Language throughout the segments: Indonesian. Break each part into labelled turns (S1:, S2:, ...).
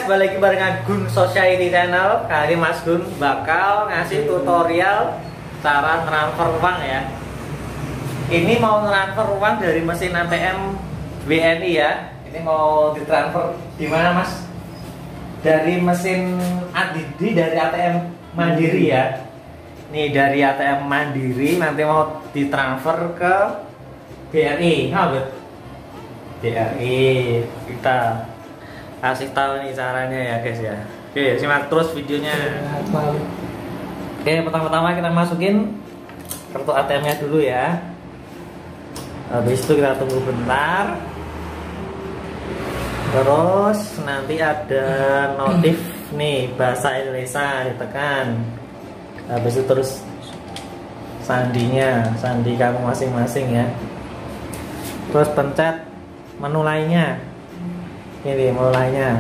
S1: balik lagi barengan Gun Society Channel. Kali ini Mas Gun bakal ngasih tutorial cara transfer uang ya. Ini mau transfer uang dari mesin ATM BNI ya. Ini mau ditransfer di mana Mas? Dari mesin dari ATM Mandiri ya. Nih dari ATM Mandiri nanti mau ditransfer ke BRI. BRI kita kasih tahu nih caranya ya guys ya. Oke, simak terus videonya. Oke, pertama-tama kita masukin kartu ATM-nya dulu ya. Habis itu kita tunggu bentar. Terus nanti ada notif nih bahasa Indonesia ditekan. Habis itu terus sandinya, sandi kamu masing-masing ya. Terus pencet menu lainnya. Ini mulainya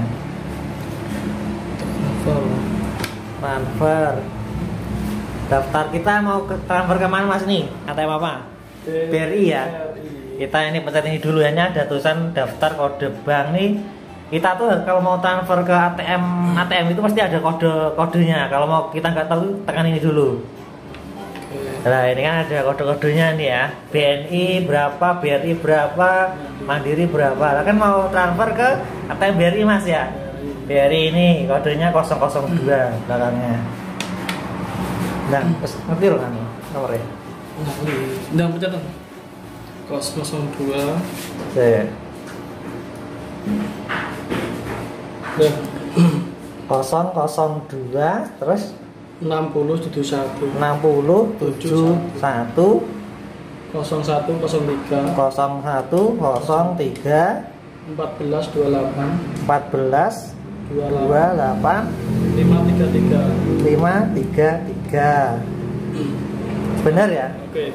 S1: transfer. Daftar kita mau transfer kemana Mas nih? ATM apa? BRI ya. Kita ini pencet ini dulu ya. Ini ada tulisan daftar kode bank nih. Kita tuh kalau mau transfer ke ATM itu pasti ada kodenya. Kalau mau kita nggak tahu tekan ini dulu. Nah ini kan ada kode-kodenya nih ya. BNI berapa, BRI berapa, Mandiri berapa. Nah, kan mau transfer ke ATM BRI Mas ya. BRI ini kodenya 002 belakangnya. Nah, ngerti loh kan nomornya.
S2: Nah, pencet 002.
S1: Oke. 002 terus
S2: 6071
S1: 01
S2: 0103
S1: 0103
S2: 1428
S1: 14 28
S2: 533.
S1: Benar ya?
S2: Oke.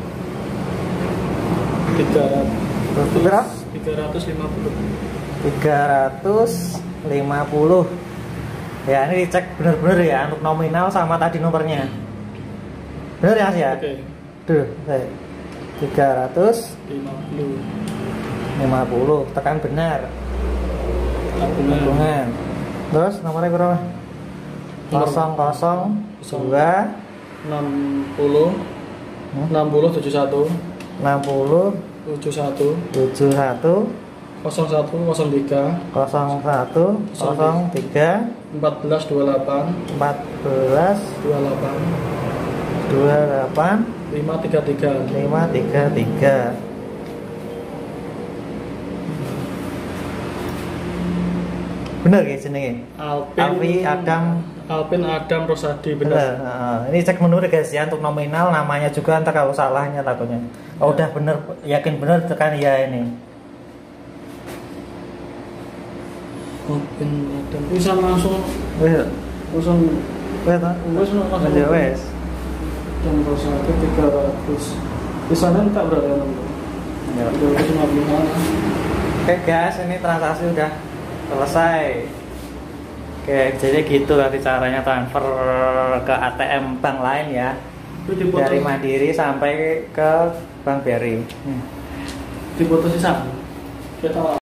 S1: 350 ya. Ini dicek bener-bener ya untuk nominal sama tadi nomornya. Bener ya Mas ya?
S2: Oke.
S1: Tuh, 350 tekan benar. Tabungan. Terus nomornya berapa? 002
S2: 60 60 71
S1: 60 71
S2: 0103 1428 533. Bener ya jenenge? Alvin Adam Rosadi, bener.
S1: Ini cek menu guys ya untuk nominal, namanya juga entar kalau salahnya takutnya. Oh udah bener, yakin bener tekan ya ini.
S2: Alvin Adam. Bisa langsung
S1: wes.
S2: Dan Rosadi 300. Di sana tak berapa nomor?
S1: Ya.
S2: 250.
S1: Oke guys, ini transaksi udah selesai. Oke, jadi gitu nanti caranya transfer ke ATM bank lain ya. Dari Mandiri sampai ke Bank BRI.
S2: Dipoto sisa. Kita